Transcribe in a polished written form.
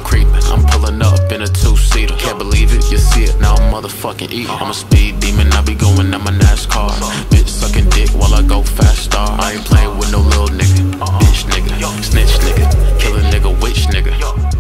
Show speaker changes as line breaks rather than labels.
creeping. I'm pulling up in a two-seater. Can't believe it, you see it, now I'm motherfucking eating. I'm a speed demon, I be going at my NASCAR. Bitch sucking dick while I go fast star. I ain't playing with no little nigga. Bitch nigga, snitch nigga, kill a nigga, witch nigga.